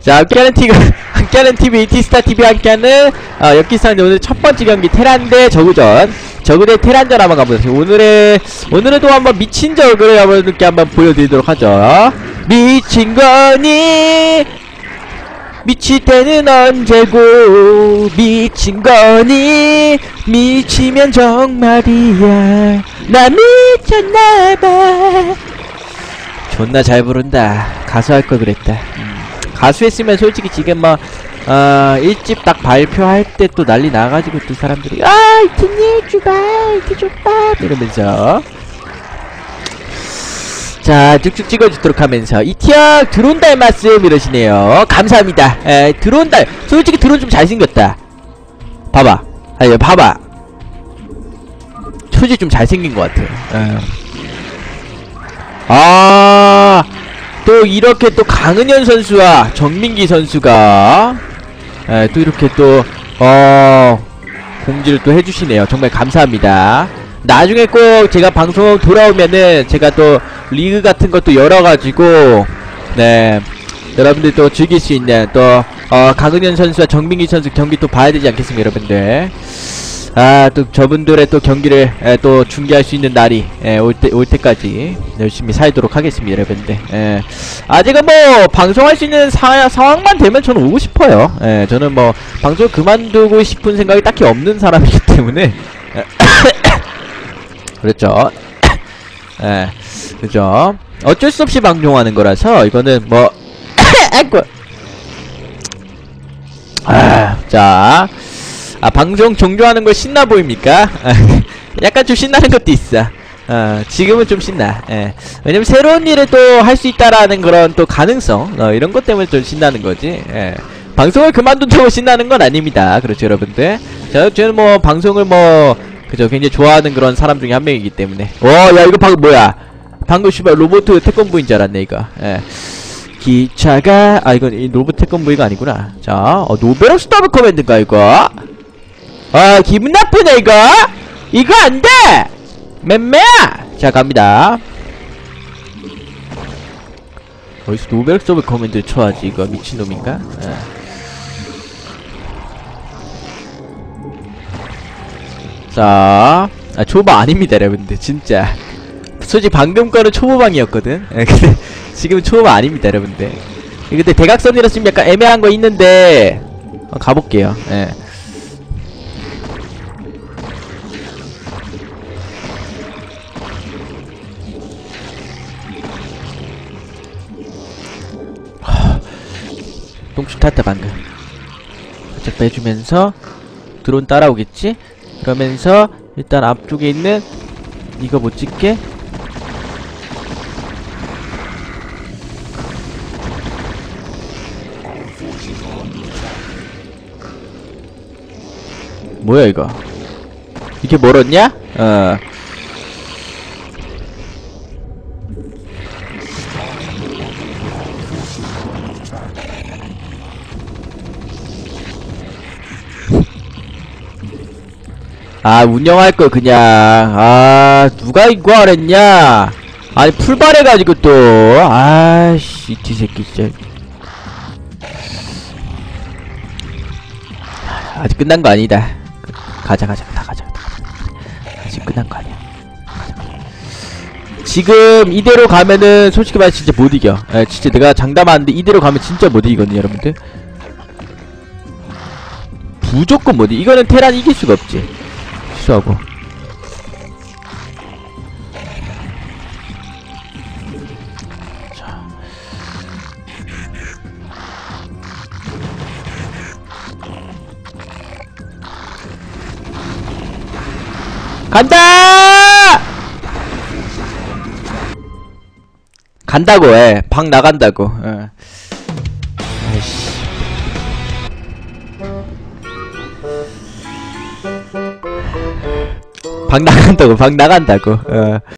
자, 함께하는 TV, 티스타TV 함께하는, 엽기상대 오늘 첫 번째 경기 테란 대 저그전. 저그 대 테란전 한번 가보겠습니다. 오늘은 또 한번 미친 저그를 여러분들께 한번 보여드리도록 하죠. 미친 거니? 미칠 때는 언제고? 미친 거니? 미치면 정말이야. 나 미쳤나봐. 존나 잘 부른다. 가수 할 걸 그랬다. 가수 했으면 솔직히 지금 뭐 1집 딱 발표할 때 또 난리 나가지고 또 사람들이 이트니 주바 이트 좁바 이러면서 자 쭉쭉 찍어주도록 하면서 이티형 드론 닮았음 이러시네요. 감사합니다. 드론 솔직히 드론 좀 잘생겼다. 봐봐. 아니 봐봐. 솔직히 좀 잘생긴 것 같아요. 또 이렇게 또 강은현 선수와 정민기 선수가 또 이렇게 또 공지를 또 해주시네요. 정말 감사합니다. 나중에 꼭 제가 방송 돌아오면은 제가 또 리그 같은 것도 열어가지고 네 여러분들 또 즐길 수 있는 또 강은현 선수와 정민기 선수 경기 또 봐야 되지 않겠습니까 여러분들. 또 저분들의 또 경기를 또 중계할 수 있는 날이 올 때까지 열심히 살도록 하겠습니다 여러분들. 아직은 뭐 방송할 수 있는 상황만 되면 저는 오고 싶어요. 저는 뭐 방송 그만두고 싶은 생각이 딱히 없는 사람이기 때문에 그렇죠. 그죠. 어쩔 수 없이 방송하는 거라서 이거는 뭐 자 방송 종료하는 거 신나 보입니까? 약간 좀 신나는 것도 있어. 지금은 좀 신나. 왜냐면 새로운 일을 또 할 수 있다라는 그런 또 가능성, 이런 것 때문에 좀 신나는 거지. 방송을 그만둔다고 신나는 건 아닙니다. 그렇죠, 여러분들. 저는 뭐 방송을 뭐 그죠 굉장히 좋아하는 그런 사람 중에 한 명이기 때문에. 야 이거 방금 뭐야? 방금 씨발 로봇 태권부인 줄 알았네 이거. 기차가 이건 이 로봇 태권부이가 아니구나. 자, 노베로스 더블 커맨드인가 이거? 기분 나쁘네 이거 안돼! 맴매야! 자 갑니다. 어디서 노베로스 더블 커맨드를 쳐야지 이거 미친놈인가? 자 초보 아닙니다 여러분들 진짜. 솔직히 방금 거는 초보방이었거든. 근데 지금은 초보 아닙니다 여러분들. 근데 대각선이라 지금 약간 애매한 거 있는데 가볼게요. 똥슛 탔다 방금. 살짝 빼주면서 드론 따라오겠지? 그러면서 일단 앞쪽에 있는 이거 못 찍게 뭐야 이거? 이렇게 멀었냐? 운영할 걸 그냥. 누가 이거 하랬냐? 아니 풀발해가지고 또 아씨 이티 새끼 진짜. 아직 끝난 거 아니다. 가자. 아직 끝난 거 아니야. 지금 이대로 가면은 솔직히 말해 진짜 못 이겨. 진짜 내가 장담하는데 이대로 가면 진짜 못 이기거든요 여러분들. 무조건 못 이겨. 이거는 테란 이길 수가 없지. 하고 자. 간다고. 방 나간다고. 아이씨. 방 나간다고.